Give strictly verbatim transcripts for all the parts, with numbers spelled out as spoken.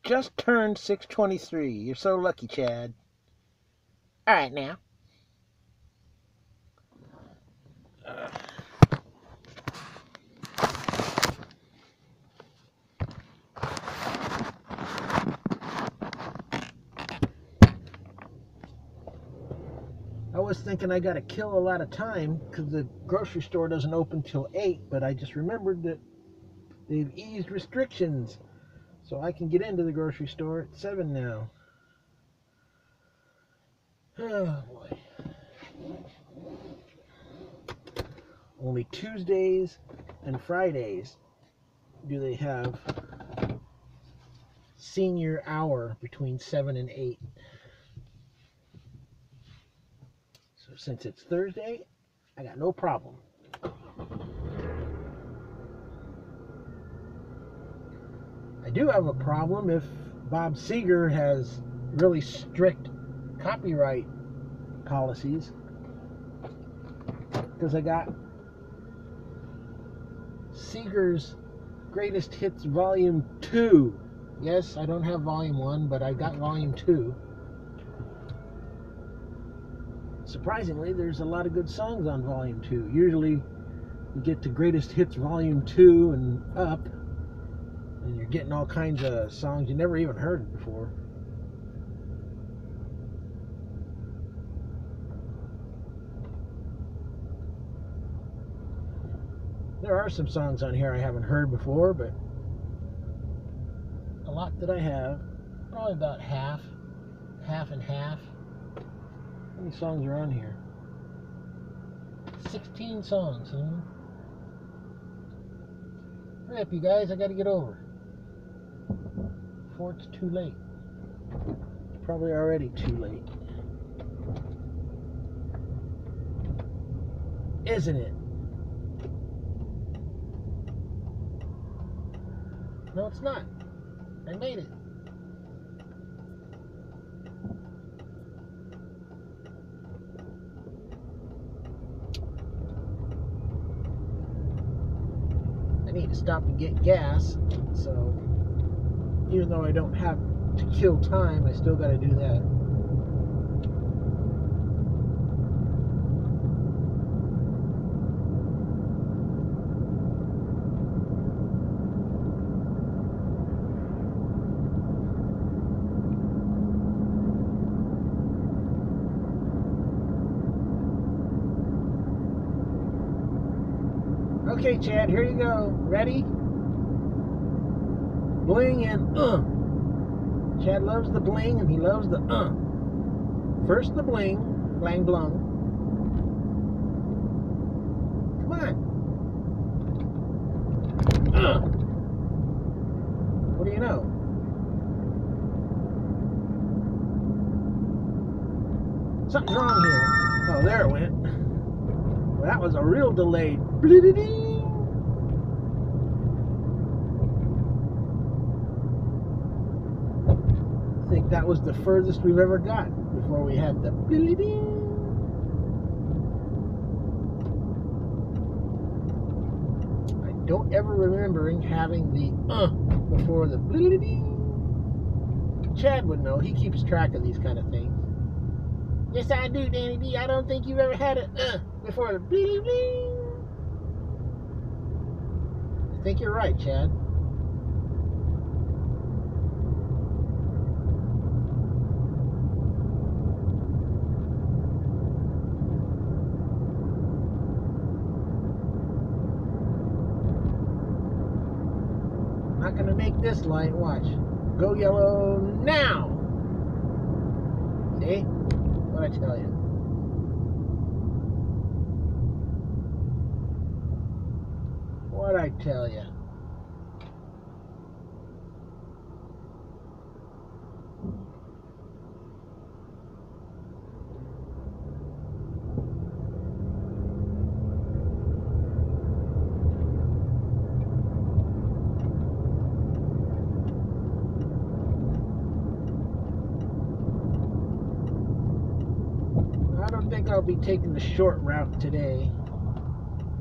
just turned six twenty-three. You're so lucky, Chad. All right, now. Uh. I was thinking I got to kill a lot of time because the grocery store doesn't open till eight, but I just remembered that they've eased restrictions, so I can get into the grocery store at seven now. Oh boy. Only Tuesdays and Fridays do they have senior hour between seven and eight. So since it's Thursday, I got no problem. I do have a problem if Bob Seger has really strict copyright policies, because I got Seger's Greatest Hits Volume two. Yes, I don't have Volume one, but I got Volume two. Surprisingly, there's a lot of good songs on Volume two. Usually you get to Greatest Hits Volume two and up, and you're getting all kinds of songs you never even heard before. There are some songs on here I haven't heard before, but a lot that I have. Probably about half, half and half. How many songs are on here? sixteen songs, huh? Hurry up, you guys, I gotta get over before it's too late. It's probably already too late. Isn't it? No, it's not. I made it. I need to stop and get gas, so even though I don't have to kill time, I still got to do that. Okay, Chad, here you go. Ready? Bling and uh. Chad loves the bling and he loves the uh. First the bling, blang blung. Come on. Uh. What do you know? Something's wrong here. Oh, there it went. Well, that was a real delayed. I think that was the furthest we've ever got before we had the. I don't ever remembering having the uh before the. Chad would know. He keeps track of these kind of things. Yes, I do, Danny D. I don't think you've ever had a uh before the bling bling. I think you're right, Chad. I'm not gonna make this light. Watch. Go yellow now. See? What'd I tell you? What'd I tell you? I don't think I'll be taking the short route today.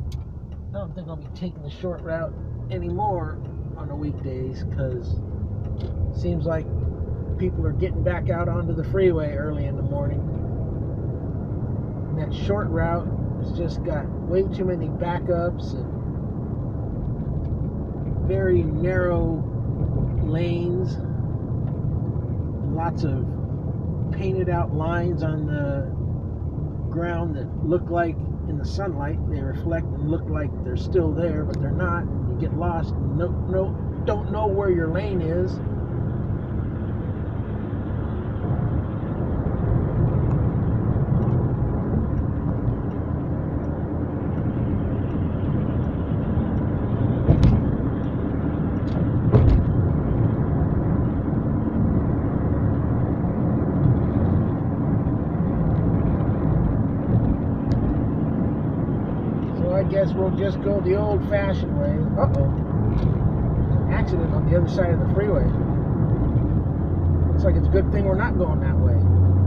I don't think I'll be taking the short route anymore on the weekdays, because Seems like people are getting back out onto the freeway early in the morning. And that short route has just got way too many backups and very narrow lanes. Lots of painted out lines on the ground that look like in the sunlight they reflect and look like they're still there, but they're not. You get lost and no, no, don't know where your lane is. I guess we'll just go the old-fashioned way. Uh-oh. Accident on the other side of the freeway. Looks like it's a good thing we're not going that way.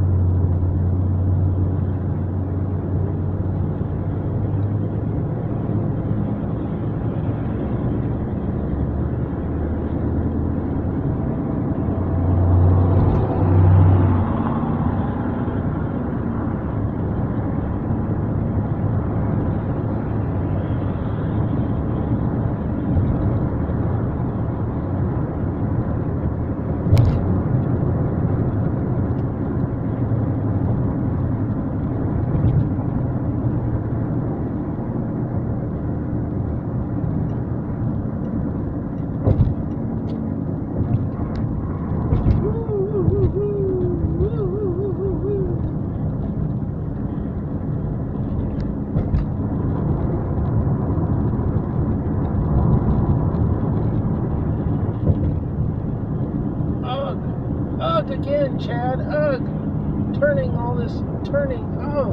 Ugh again, Chad. Ugh. Turning all this turning. Oh.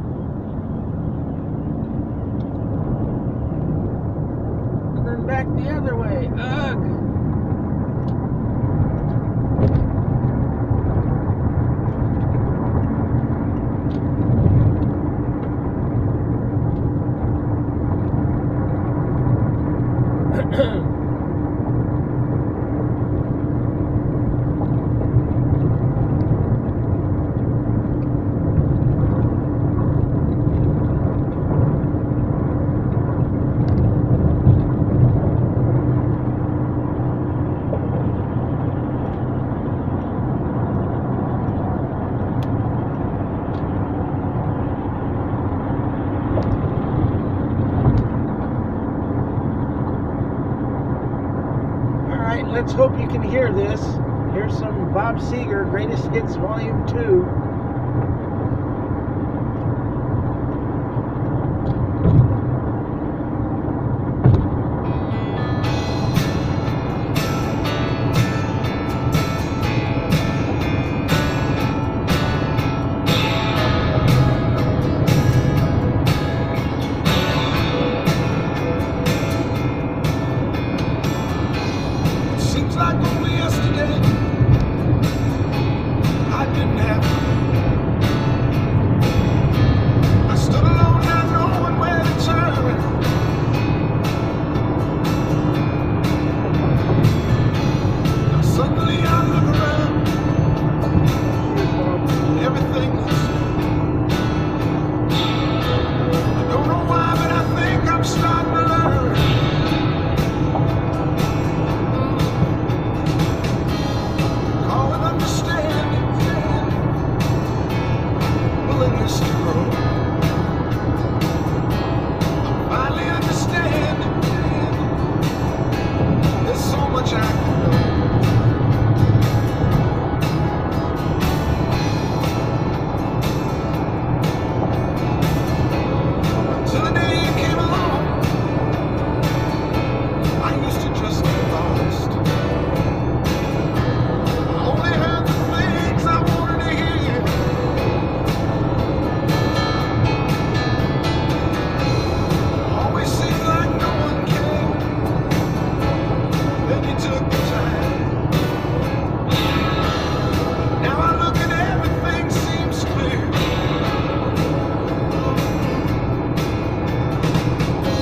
And then back the other way. Ugh. Let's hope you can hear this. Here's some Bob Seger Greatest Hits Volume two. Like only yesterday, I didn't have I stood alone, not knowing where to turn. Now suddenly I look around, everything is I don't know why, but I think I'm starting to learn.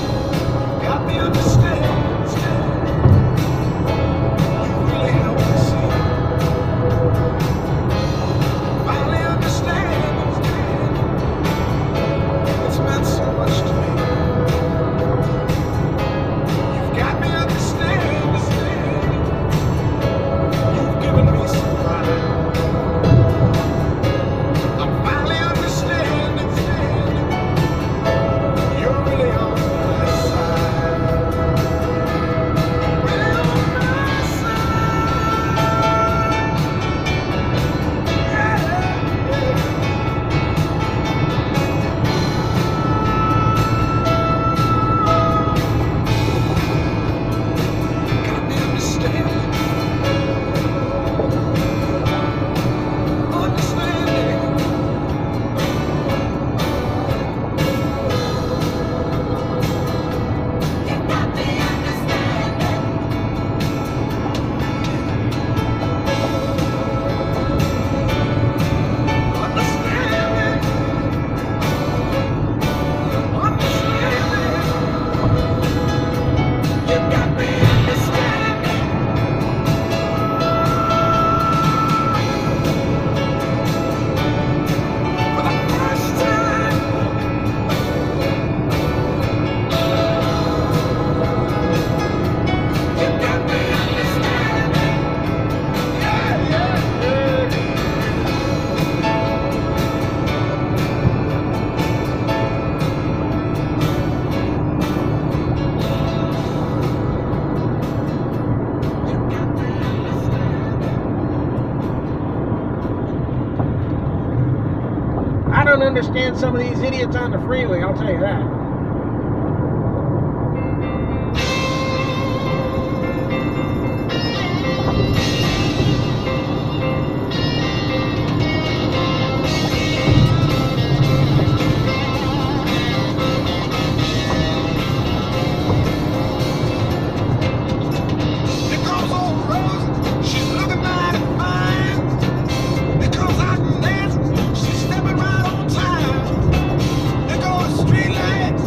Got me understand. You really help us. don't understand some of these idiots on the freeway, I'll tell you that. She's stepping right on time. There goes the street light.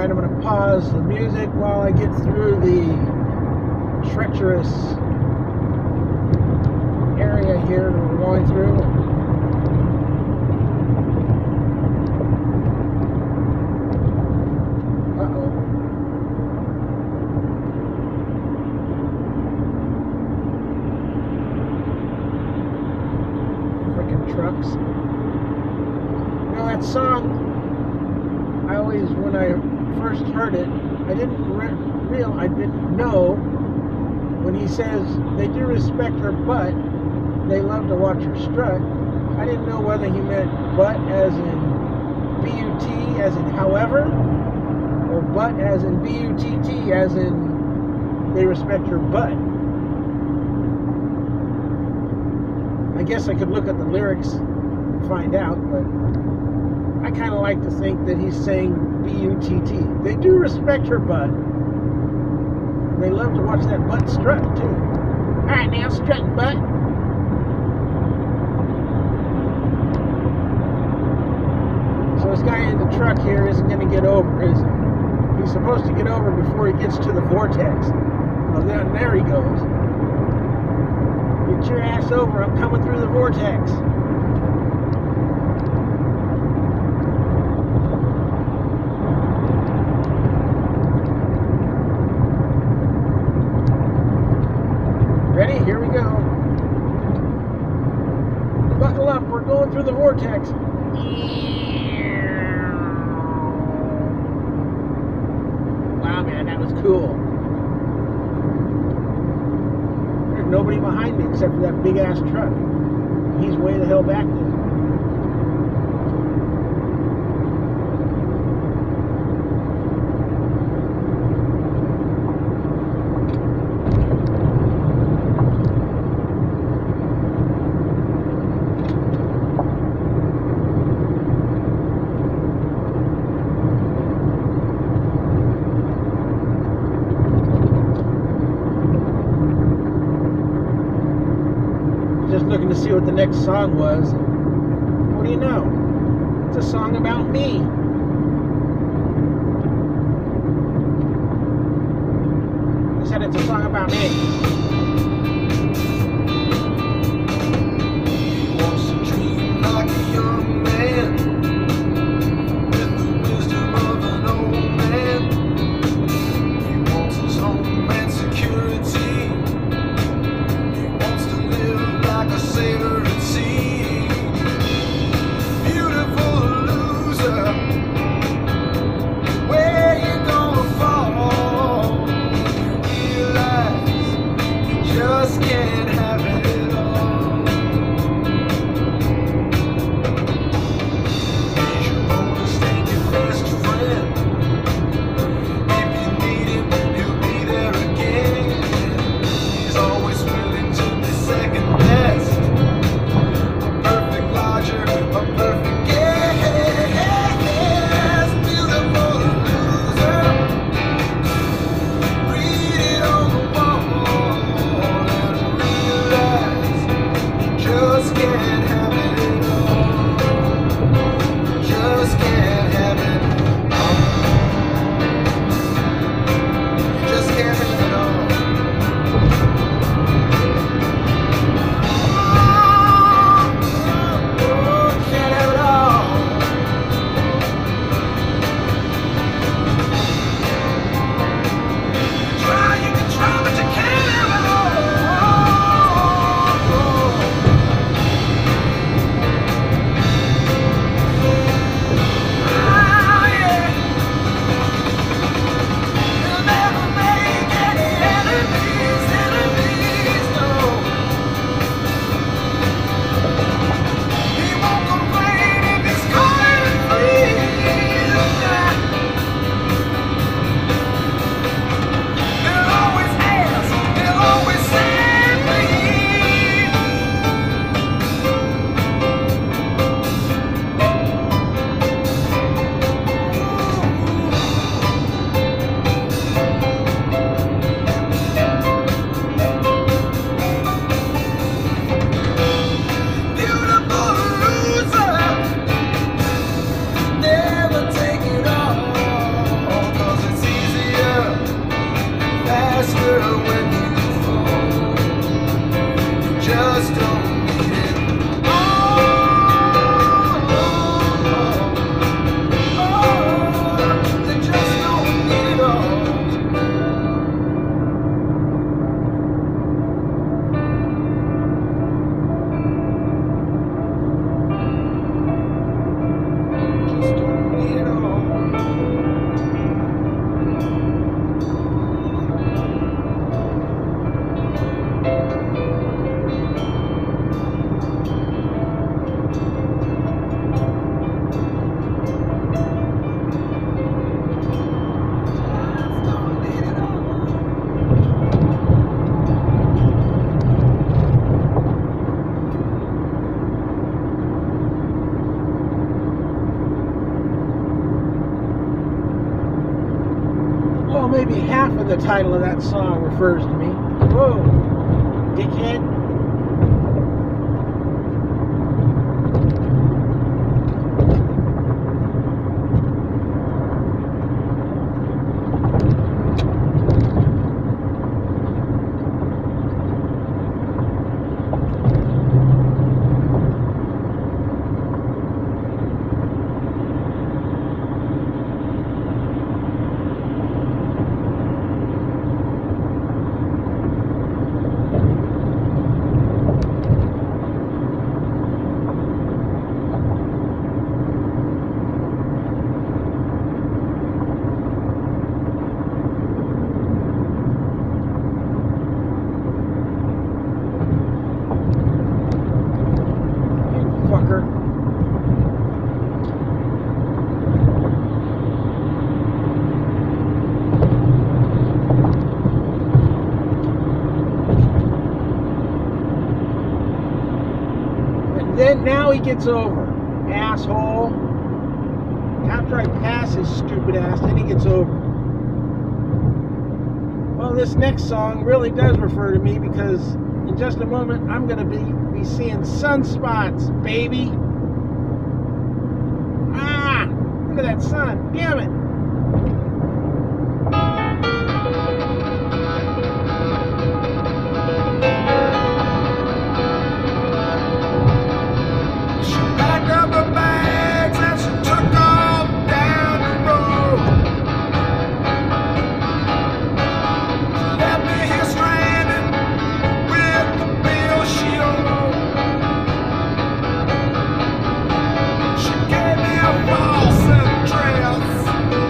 Alright, I'm going to pause the music while I get through the treacherous area here that we're going through. Uh-oh. Frickin' trucks. You know, that song, I always, when I first heard it, I didn't re real, I didn't know when he says they do respect her butt, they love to watch her strut. I didn't know whether he meant butt as in B U T as in however, or butt as in B U T T as in they respect her butt. I guess I could look at the lyrics and find out, but I kind of like to think that he's saying B U T T. They do respect her butt. They love to watch that butt strut, too. Alright, now, strutting butt. So this guy in the truck here isn't going to get over, is he? He's supposed to get over before he gets to the vortex. Well, then there he goes. Get your ass over. I'm coming through the vortex. Ready? Here we go. Buckle up, we're going through the vortex. Wow, man, that was cool. There's nobody behind me except for that big ass truck. He's way the hell back there. Just looking to see what the next song was. What do you know? It's a song about me. I said it's a song about me. He wants to dream like a young man, with the wisdom of an old man. He wants his home and security. He wants to live like a sailor at sea. Beautiful loser, where you gonna fall? You realize maybe half of the title of that song refers to me. Whoa, dickhead. Then now he gets over. Asshole. After I pass his stupid ass, then he gets over. Well, this next song really does refer to me because in just a moment I'm going to be, be seeing sunspots, baby. Ah! Look at that sun. Damn it. False address.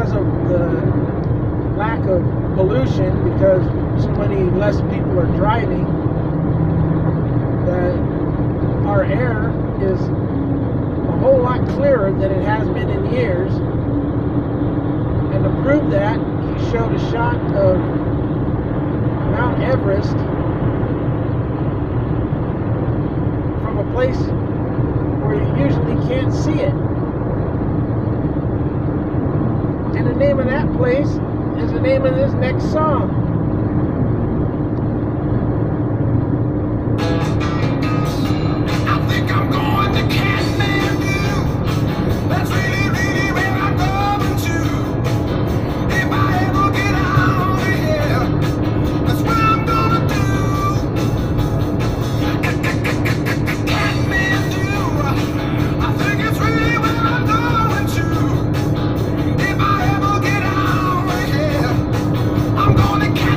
because of the lack of pollution, because so many less people are driving, that our air is a whole lot clearer than it has been in years. And to prove that, he showed a shot of Mount Everest from a place where you usually can't see it. And the name of that place is the name of this next song. I think I'm going to Kathmandu. That's really, really where I'm going to. If I ever get out of here, that's what I'm gonna do. Kathmandu. I think it's really where I'm going to. If I ever get out of here, I'm gonna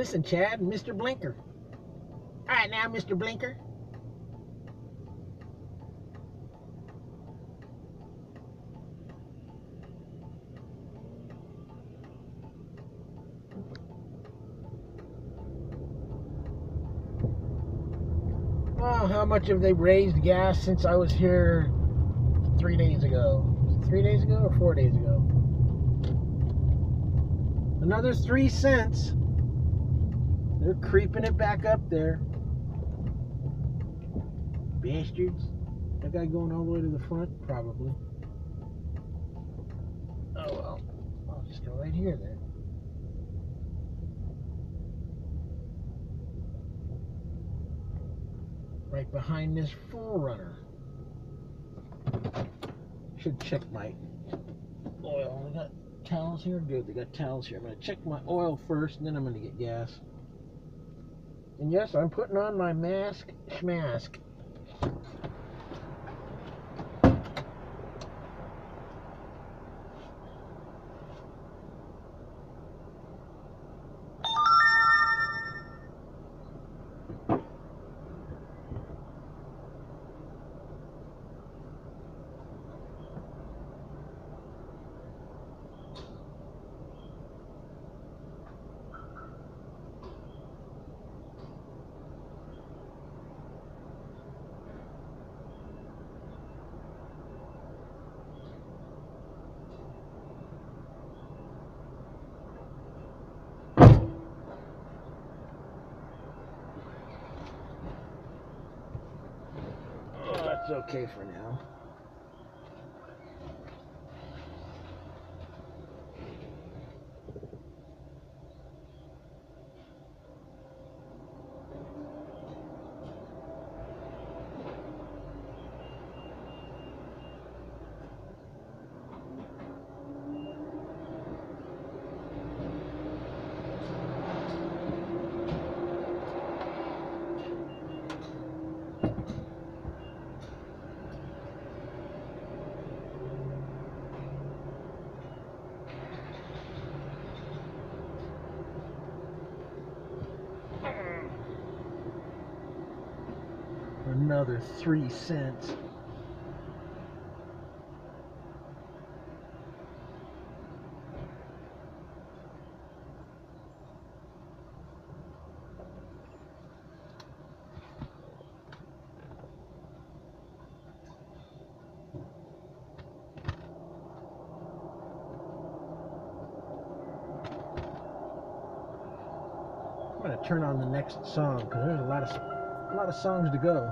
Listen, Chad, Mister Blinker. All right, now, Mister Blinker. Oh, how much have they raised gas since I was here three days ago? Three days ago or four days ago? Another three cents. They're creeping it back up there. Bastards. That guy going all the way to the front? Probably. Oh well. I'll just go right here then. Right behind this forerunner. Should check my oil. They got towels here? Good, they got towels here. I'm going to check my oil first, and then I'm going to get gas. And yes, I'm putting on my mask, schmask. It's okay for now. Another three cents. I'm gonna turn on the next song because there's a lot of a lot of songs to go.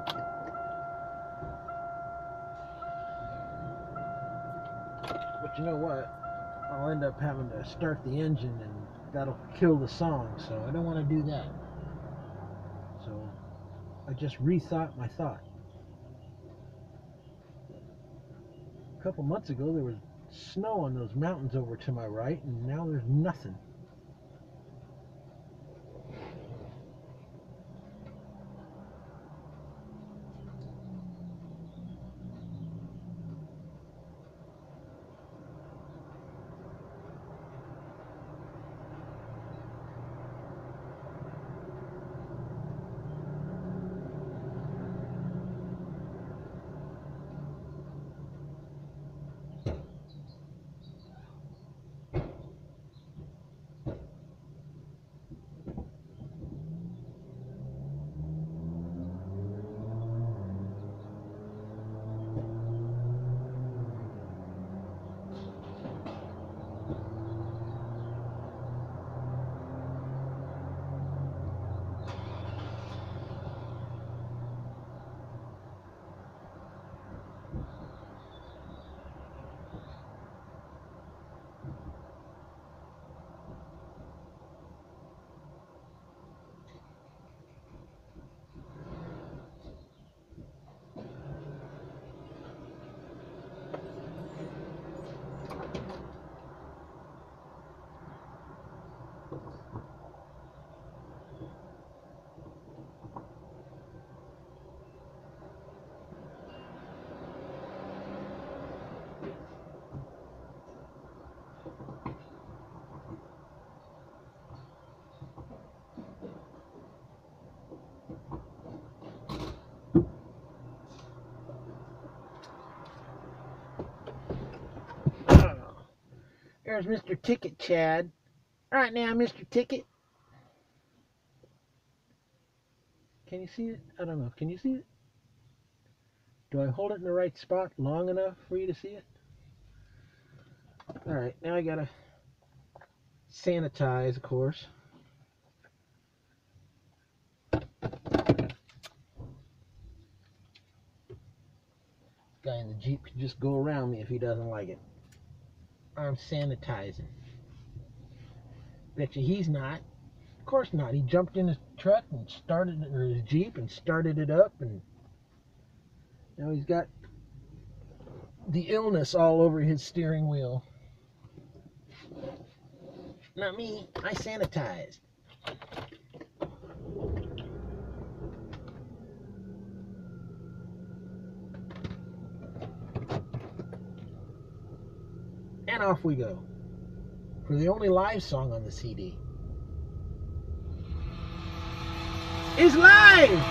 But you know what? I'll end up having to start the engine and that'll kill the song, so I don't want to do that. So I just rethought my thought. A couple months ago there was snow on those mountains over to my right, and now there's nothing. There's Mister Ticket Chad. All right now, Mister Ticket. Can you see it? I don't know. Can you see it? Do I hold it in the right spot long enough for you to see it? All right, now I gotta sanitize, of course. Guy in the Jeep can just go around me if he doesn't like it. I'm sanitizing. Bet you he's not. Of course not. He jumped in his truck and started, or his Jeep, and started it up, and now he's got the illness all over his steering wheel. Not me. I sanitized. And off we go for the only live song on the C D. Is live!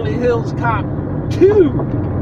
Beverly Hills Cop two.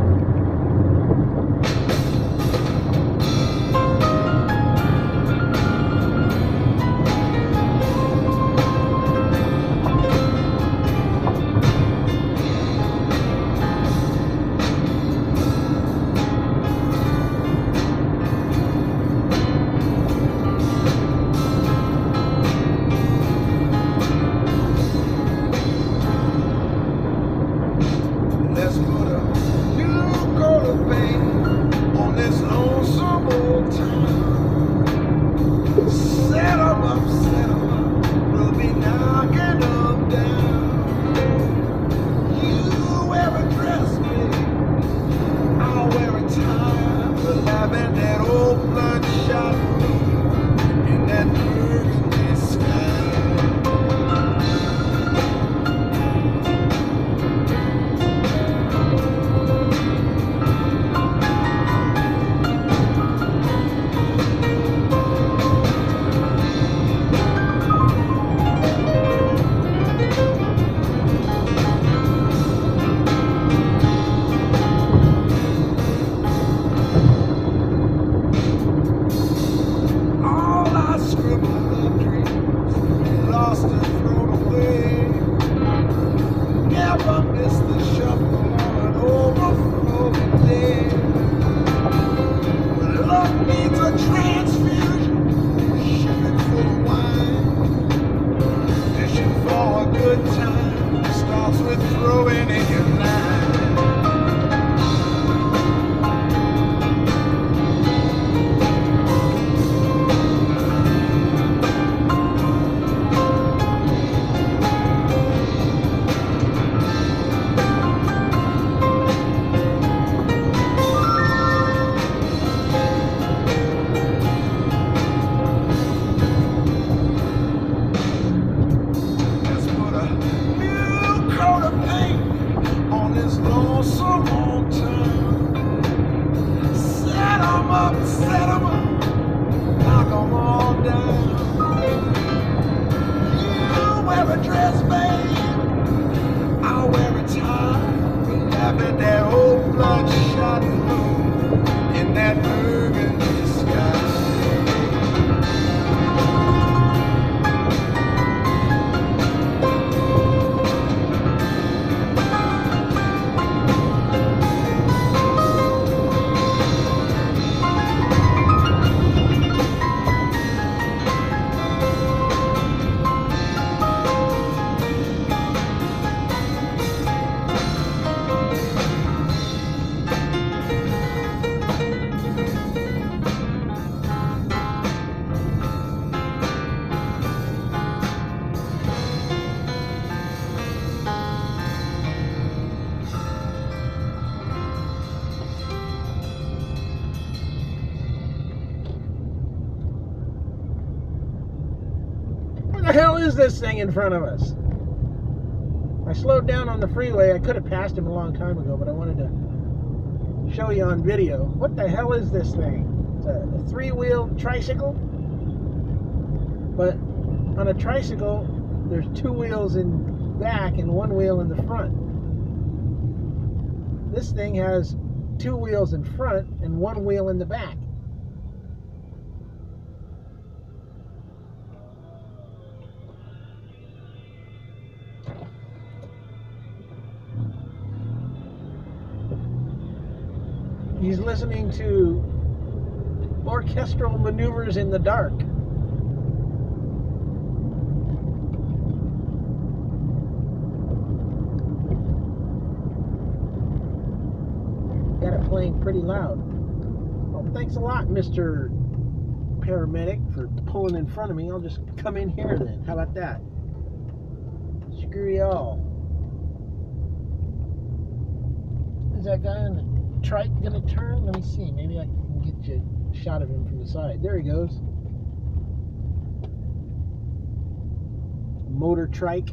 Let's put a new coat of paint on this lonesome old town. Set 'em up, set 'em up, we'll be knocking 'em down. You wear a dress, baby, I'll wear a tie. We'll have in that old bloodshot moon in that burgundy sky. Lost and thrown away. Never miss the shuffle on an overflowing day. When love needs a transfusion, shipping full of wine. Fishing for a good time starts with throwing in your line. Lonesome old town. Set 'em up, set 'em up, knock 'em all down. You wear a dress, babe, I'll wear a tie. We'll laugh at that old bloodshot moon in that burgundy sky. What the hell is this thing in front of us? I slowed down on the freeway. I could have passed him a long time ago, but I wanted to show you on video. What the hell is this thing? It's a, a three-wheel tricycle. But on a tricycle, there's two wheels in back and one wheel in the front. This thing has two wheels in front and one wheel in the back. He's listening to orchestral maneuvers in the dark. Got it playing pretty loud. Well, thanks a lot, Mister Paramedic, for pulling in front of me. I'll just come in here then. How about that? Screw y'all. Is that guy on the trike gonna turn? Let me see. Maybe I can get you a shot of him from the side. There he goes. Motor trike.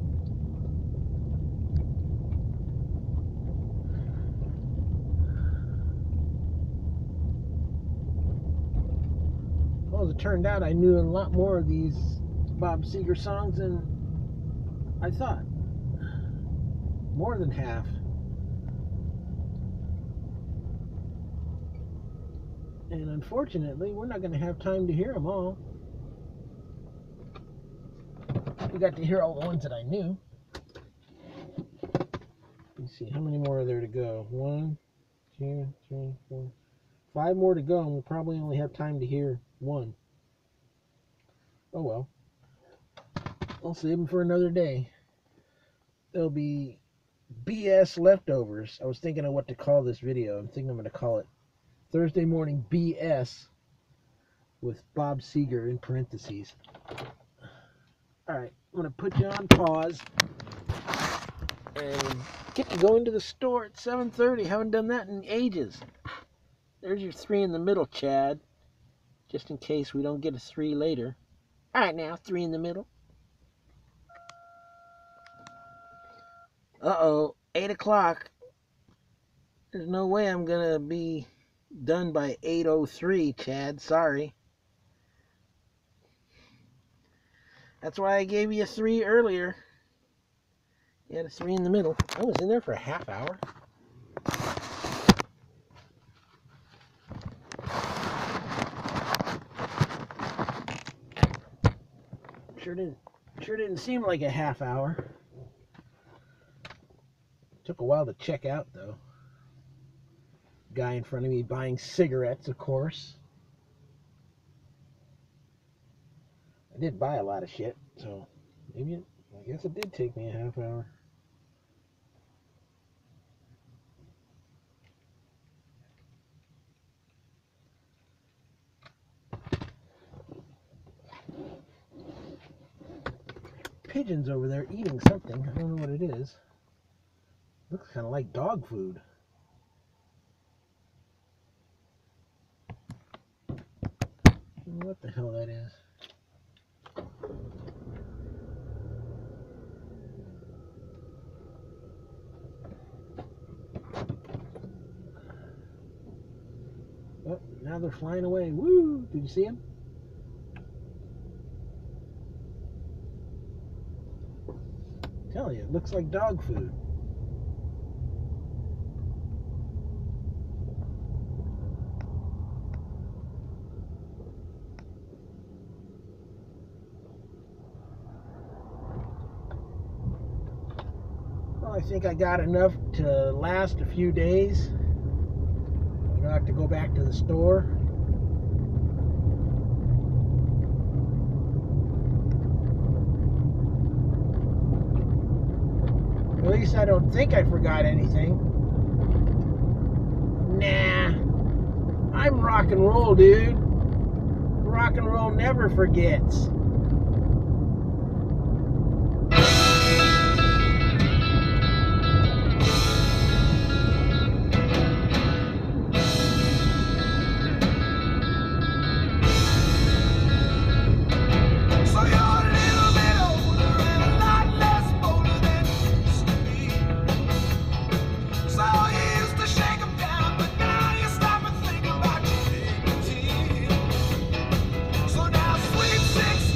Well, as it turned out, I knew a lot more of these Bob Seger songs than I thought. more than half. And unfortunately, we're not going to have time to hear them all. We got to hear all the ones that I knew. Let's see, how many more are there to go? One, two, three, four, five more to go, and we'll probably only have time to hear one. Oh well. I'll save them for another day. There'll be B S leftovers. I was thinking of what to call this video. I'm thinking I'm going to call it Thursday Morning B S with Bob Seger in parentheses. Alright, I'm going to put you on pause and get to go into the store at seven thirty. Haven't done that in ages. There's your three in the middle, Chad. Just in case we don't get a three later. Alright now, three in the middle. Uh-oh, eight o'clock. There's no way I'm going to be done by eight oh three, Chad. Sorry. That's why I gave you a three earlier. You had a three in the middle. I was in there for a half hour. Sure didn't, sure didn't seem like a half hour. Took a while to check out, though. Guy in front of me buying cigarettes, of course. I did buy a lot of shit, so maybe it, I guess it did take me a half hour. Pigeons over there eating something. I don't know what it is. Looks kind of like dog food. What the hell that is? Oh, now they're flying away. Woo! Did you see them? Tell you, it looks like dog food. I think I got enough to last a few days. I'm gonna have to go back to the store. At least I don't think I forgot anything. Nah. I'm rock and roll, dude. Rock and roll never forgets. Six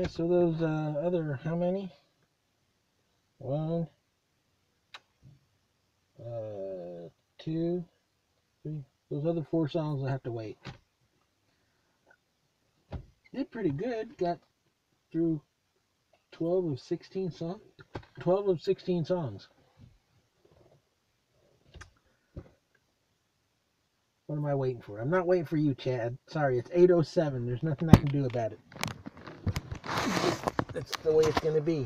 Alright, so those uh, other, how many? One, uh, two, three. Those other four songs will have to wait. Did pretty good. Got through twelve of sixteen songs. twelve of sixteen songs. What am I waiting for? I'm not waiting for you, Chad. Sorry, it's eight oh seven. There's nothing I can do about it. That's the way it's going to be.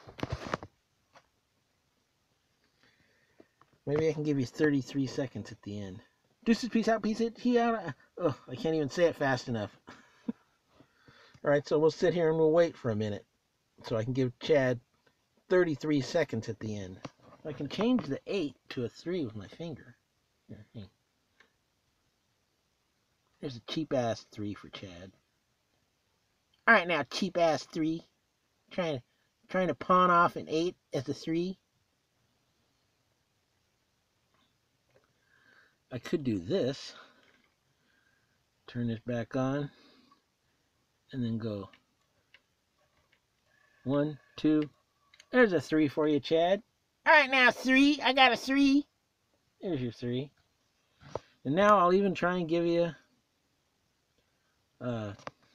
Maybe I can give you thirty-three seconds at the end. Deuces, peace out, peace it, he out. Oh, I can't even say it fast enough. Alright, so we'll sit here and we'll wait for a minute. So I can give Chad thirty-three seconds at the end. I can change the eight to a three with my finger. Here, here. There's a cheap-ass three for Chad. Alright now, cheap-ass three. Trying to, trying to pawn off an eight as a three. I could do this. Turn this back on. And then go. One, two. There's a three for you, Chad. Alright now, three. I got a three. There's your three. And now I'll even try and give you uh,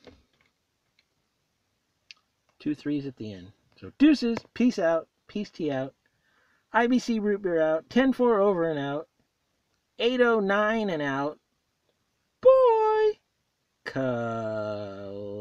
two threes at the end. So deuces, peace out, peace tea out. I B C root beer out. ten four over and out. eight oh nine and out. Boy! Call.